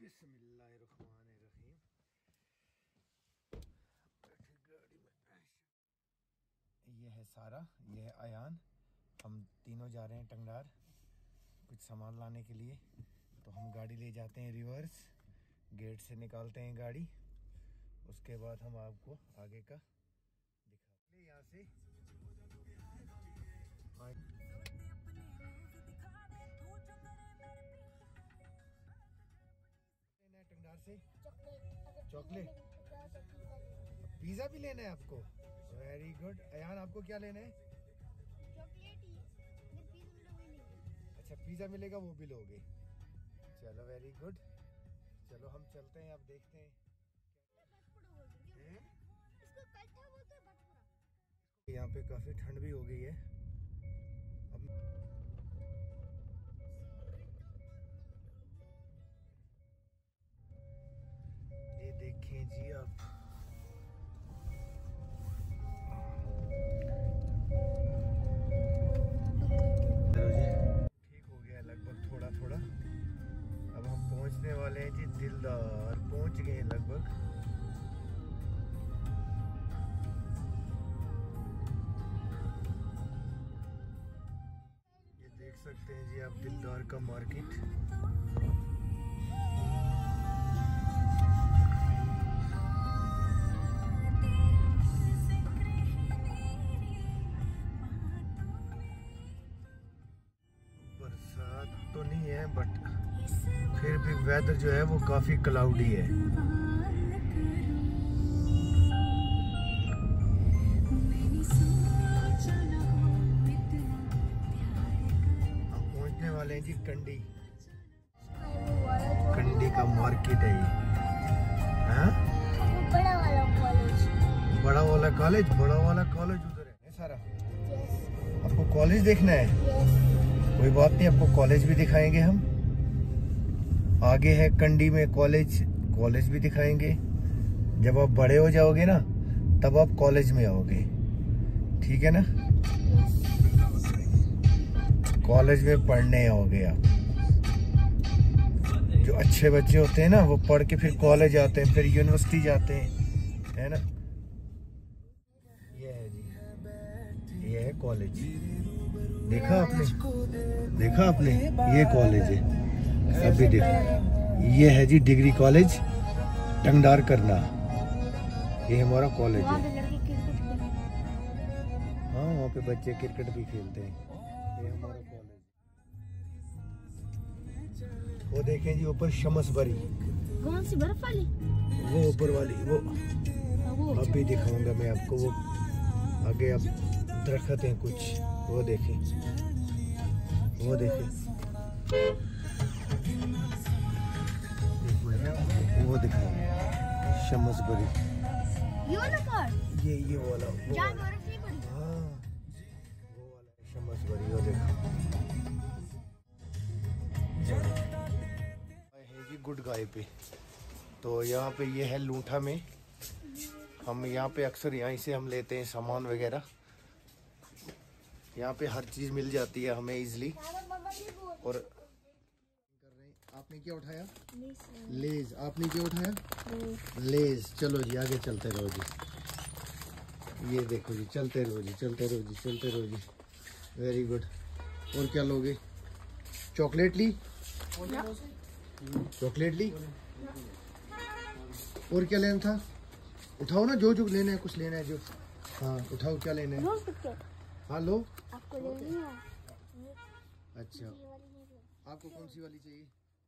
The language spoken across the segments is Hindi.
बिस्मिल्लाहिर्रहमानिर्रहीम। गाड़ी में ये है सारा, ये है अयान। हम तीनों जा रहे हैं टंगडार कुछ सामान लाने के लिए। तो हम गाड़ी ले जाते हैं रिवर्स, गेट से निकालते हैं गाड़ी। उसके बाद हम आपको आगे का दिखाते हैं। यहाँ से टंगडार से चॉकलेट, पिज़्ज़ा भी लेना है आपको। Very good. अयान आपको क्या लेना है? चॉकलेट ही। अच्छा पिज़्ज़ा मिलेगा वो भी लोगे। चलो वेरी गुड। चलो हम चलते हैं, अब देखते हैं। यहाँ पे काफ़ी ठंड भी हो गई है। अब ये देखें जी आप, ठीक हो गया लगभग थोड़ा थोड़ा। अब हम पहुंचने वाले हैं जी दिलदार, पहुंच गए लगभग। ये देख सकते हैं जी आप दिलदार का मार्केट। बरसात तो नहीं है बट फिर भी वेदर जो है वो काफी क्लाउडी है। हम पहुंचने वाले हैं जी कंडी। कंडी का मार्केट है ये। हाँ? बड़ा वाला कॉलेज। बड़ा वाला कॉलेज, बड़ा वाला कॉलेज उधर है सारा। यस आपको कॉलेज देखना है? यस। कोई बात नहीं, आपको कॉलेज भी दिखाएंगे हम। आगे है कंडी में कॉलेज, कॉलेज भी दिखाएंगे। जब आप बड़े हो जाओगे ना तब आप कॉलेज में आओगे, ठीक है ना? कॉलेज में पढ़ने आओगे आप। जो अच्छे बच्चे होते हैं ना वो पढ़ के फिर कॉलेज आते हैं, फिर यूनिवर्सिटी जाते हैं, है ना? ये है जी, ये है कॉलेज। देखा आपने, देखा आपने? ये कॉलेज है, अभी देख। ये है जी डिग्री कॉलेज टंगडार करना। ये हमारा कॉलेज है। हाँ वहाँ पे बच्चे क्रिकेट भी खेलते हैं। ये हमारा कॉलेज। वो देखें जी ऊपर शमसबरी। कौन सी बर्फ वाली? वो ऊपर वाली, वो अभी दिखाऊंगा मैं आपको। वो आगे अब दरख्त हैं कुछ, वो देखें, वो देखें, वो दिखाओ शमसबरी। ये वाला कार? ये वाला, वो जहाँ वाला। बर्फ नहीं पड़ी? हाँ वो वाला शमसबरी, वो देखो। है जी गुड गाय पे। तो यहाँ पे ये है लूठा में। हम यहाँ पे अक्सर यहीं से हम लेते हैं सामान वगैरह। यहाँ पे हर चीज़ मिल जाती है हमें इजली। और आपने क्या उठाया? लेज। आपने क्या उठाया? लेज। चलो जी आगे चलते रहो जी। ये देखो जी, चलते रहो जी, चलते रहो जी, चलते रहो जी। Very good. और क्या लोगे? चॉकलेट ली? चॉकलेट ली? और क्या लेना था? उठाओ ना, जो जो लेना है, कुछ लेना है जो। हाँ उठाओ, क्या लेना है? हाँ लो। आपको लेनी है? अच्छा आपको कौन सी वाली चाहिए?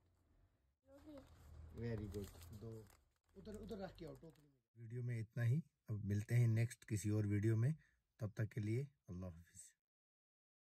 Very good. दो उधर उधर रख के आओ टोकरी में। वीडियो में इतना ही। अब मिलते हैं नेक्स्ट किसी और वीडियो में। तब तक के लिए अल्लाह हाफिज़।